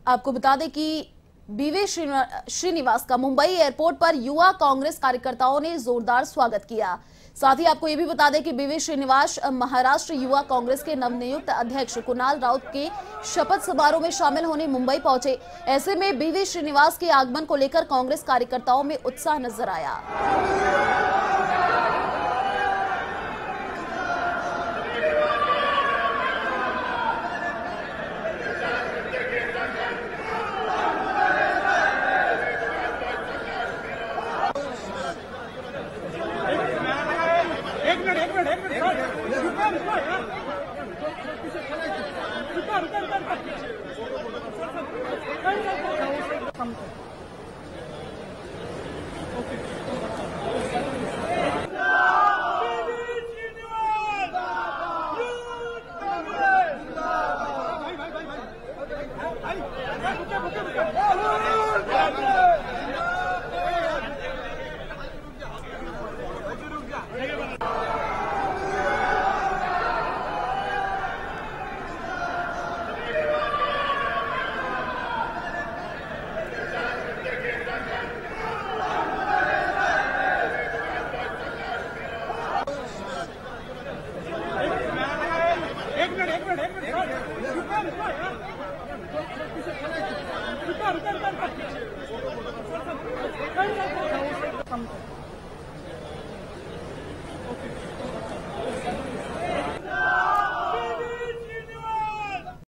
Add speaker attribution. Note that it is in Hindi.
Speaker 1: आपको बता दें कि बीवी श्रीनिवास का मुंबई एयरपोर्ट पर युवा कांग्रेस कार्यकर्ताओं ने जोरदार स्वागत किया। साथ ही आपको ये भी बता दें कि बीवी श्रीनिवास महाराष्ट्र युवा कांग्रेस के नवनियुक्त अध्यक्ष कुणाल राउत के शपथ समारोह में शामिल होने मुंबई पहुंचे। ऐसे में बीवी श्रीनिवास के आगमन को लेकर कांग्रेस कार्यकर्ताओं में उत्साह नजर आया।
Speaker 2: एक मिनट एक मिनट